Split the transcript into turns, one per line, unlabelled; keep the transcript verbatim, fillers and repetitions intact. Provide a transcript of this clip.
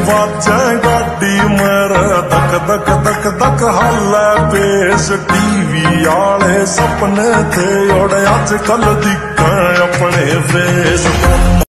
वाजे गाड़ी मेरे धक धक धक धक हाले पेश। टीवी आले सपने थे और अज कल दिक्कत अपने फेस।